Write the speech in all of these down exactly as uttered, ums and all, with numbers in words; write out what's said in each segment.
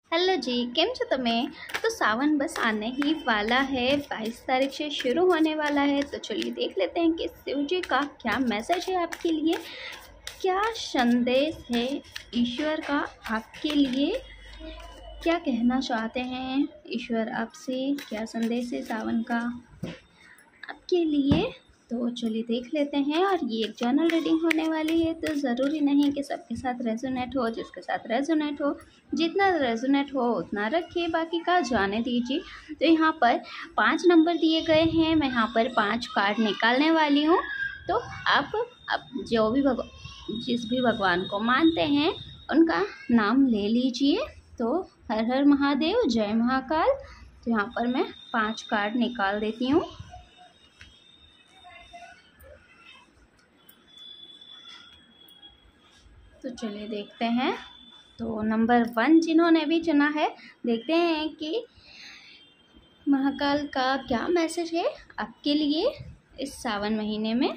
Hello जी, केम छो तमे। तो सावन बस आने ही वाला है, बाईस तारीख से शुरू होने वाला है। तो चलिए देख लेते हैं कि शिव जी का क्या मैसेज है आपके लिए, क्या संदेश है ईश्वर का आपके लिए, क्या कहना चाहते हैं ईश्वर आपसे, क्या संदेश है सावन का आपके लिए। तो चलिए देख लेते हैं। और ये एक जनरल रीडिंग होने वाली है, तो ज़रूरी नहीं कि सबके साथ रेजोनेट हो, जिसके साथ रेजोनेट हो, जितना रेजोनेट हो उतना रखिए, बाकी का जाने दीजिए। तो यहाँ पर पांच नंबर दिए गए हैं, मैं यहाँ पर पांच कार्ड निकालने वाली हूँ। तो आप आप जो भी भगवान जिस भी भगवान को मानते हैं उनका नाम ले लीजिए। तो हर हर महादेव, जय महाकाल। तो यहाँ पर मैं पांच कार्ड निकाल देती हूँ। तो चलिए देखते हैं। तो नंबर वन जिन्होंने भी चुना है, देखते हैं कि महाकाल का क्या मैसेज है आपके लिए इस सावन महीने में।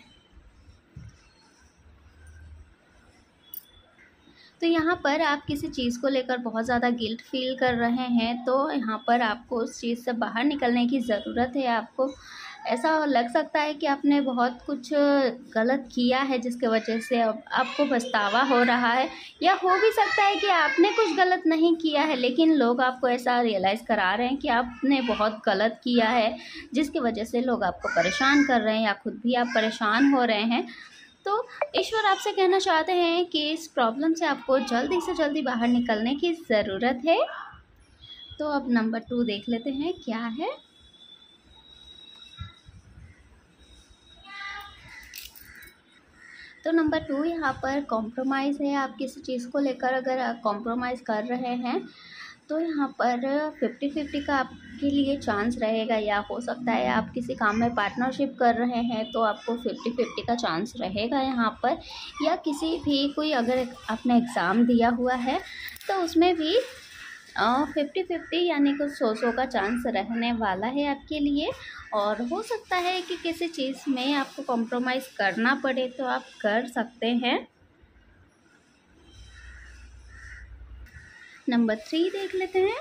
तो यहाँ पर आप किसी चीज़ को लेकर बहुत ज़्यादा गिल्ट फील कर रहे हैं, तो यहाँ पर आपको उस चीज़ से बाहर निकलने की ज़रूरत है। आपको ऐसा लग सकता है कि आपने बहुत कुछ गलत किया है, जिसके वजह से अब आपको पछतावा हो रहा है, या हो भी सकता है कि आपने कुछ गलत नहीं किया है, लेकिन लोग आपको ऐसा रियलाइज़ करा रहे हैं कि आपने बहुत गलत किया है, जिसकी वजह से लोग आपको परेशान कर रहे हैं या खुद भी आप परेशान हो रहे हैं। तो ईश्वर आपसे कहना चाहते हैं कि इस प्रॉब्लम से आपको जल्दी से जल्दी बाहर निकलने की ज़रूरत है। तो अब नंबर टू देख लेते हैं क्या है। तो नंबर टू यहाँ पर कॉम्प्रोमाइज़ है। आप किसी चीज़ को लेकर अगर कॉम्प्रोमाइज़ कर रहे हैं तो यहाँ पर फिफ्टी फिफ्टी का आपके लिए चांस रहेगा, या हो सकता है आप किसी काम में पार्टनरशिप कर रहे हैं तो आपको फिफ्टी फिफ्टी का चांस रहेगा यहाँ पर। या किसी भी कोई अगर आपने एग्ज़ाम दिया हुआ है तो उसमें भी फिफ्टी फिफ्टी यानी कि सौ सौ का चांस रहने वाला है आपके लिए। और हो सकता है कि किसी चीज़ में आपको कॉम्प्रोमाइज़ करना पड़े, तो आप कर सकते हैं। नंबर थ्री देख लेते हैं।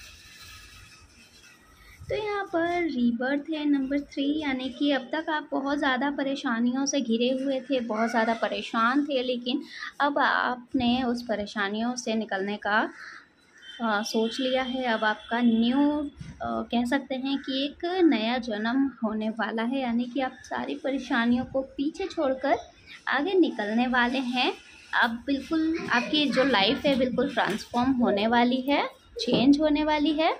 तो यहाँ पर रीबर्थ है नंबर थ्री, यानी कि अब तक आप बहुत ज़्यादा परेशानियों से घिरे हुए थे, बहुत ज़्यादा परेशान थे, लेकिन अब आपने उस परेशानियों से निकलने का आ, सोच लिया है। अब आपका न्यू आ, कह सकते हैं कि एक नया जन्म होने वाला है, यानी कि आप सारी परेशानियों को पीछे छोड़कर आगे निकलने वाले हैं। अब बिल्कुल आपकी जो लाइफ है बिल्कुल ट्रांसफॉर्म होने वाली है, चेंज होने वाली है।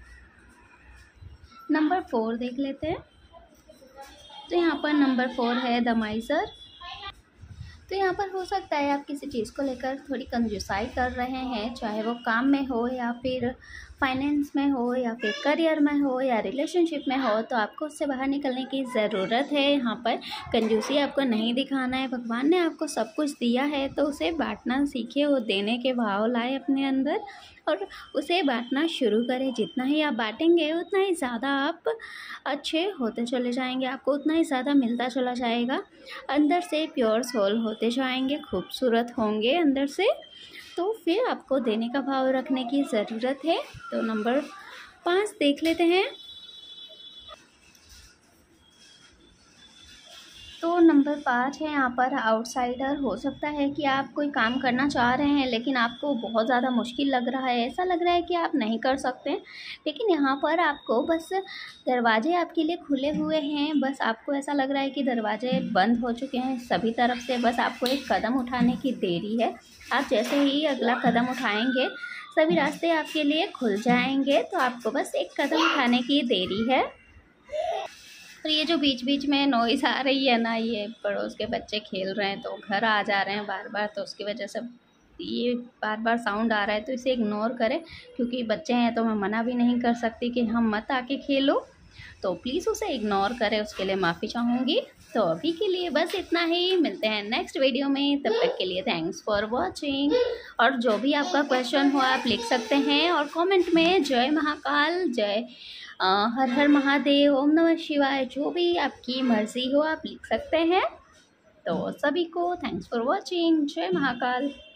नंबर फोर देख लेते हैं। तो यहाँ पर नंबर फोर है द माइजर। तो यहाँ पर हो सकता है आप किसी चीज़ को लेकर थोड़ी कंजूसाई कर रहे हैं, चाहे वो काम में हो या फिर फाइनेंस में हो या फिर करियर में हो या रिलेशनशिप में हो, तो आपको उससे बाहर निकलने की ज़रूरत है। यहाँ पर कंजूसी आपको नहीं दिखाना है। भगवान ने आपको सब कुछ दिया है तो उसे बांटना सीखे, वो देने के भाव लाए अपने अंदर और उसे बांटना शुरू करें। जितना ही आप बांटेंगे उतना ही ज़्यादा आप अच्छे होते चले जाएंगे, आपको उतना ही ज़्यादा मिलता चला जाएगा। अंदर से प्योर सोल होते जाएंगे, खूबसूरत होंगे अंदर से। तो फिर आपको देने का भाव रखने की ज़रूरत है। तो नंबर पाँच देख लेते हैं। तो नंबर पाँच है यहाँ पर आउटसाइडर। हो सकता है कि आप कोई काम करना चाह रहे हैं लेकिन आपको बहुत ज़्यादा मुश्किल लग रहा है, ऐसा लग रहा है कि आप नहीं कर सकते, लेकिन यहाँ पर आपको बस दरवाजे आपके लिए खुले हुए हैं। बस आपको ऐसा लग रहा है कि दरवाजे बंद हो चुके हैं सभी तरफ से, बस आपको एक कदम उठाने की देरी है। आप जैसे ही अगला कदम उठाएंगे सभी रास्ते आपके लिए खुल जाएंगे, तो आपको बस एक कदम उठाने की देरी है। और ये जो बीच बीच में नॉइज़ आ रही है ना, ये पड़ोस के बच्चे खेल रहे हैं तो घर आ जा रहे हैं बार बार, तो उसकी वजह से ये बार बार साउंड आ रहा है, तो इसे इग्नोर करें। क्योंकि बच्चे हैं तो मैं मना भी नहीं कर सकती कि हम मत आके खेलो, तो प्लीज़ उसे इग्नोर करें, उसके लिए माफ़ी चाहूँगी। तो अभी के लिए बस इतना ही, मिलते हैं नेक्स्ट वीडियो में, तब तक के लिए थैंक्स फॉर वॉचिंग। और जो भी आपका क्वेश्चन हो आप लिख सकते हैं और कमेंट में जय महाकाल, जय हर हर महादेव, ओम नमः शिवाय, जो भी आपकी मर्ज़ी हो आप लिख सकते हैं। तो सभी को थैंक्स फॉर वॉचिंग, जय महाकाल।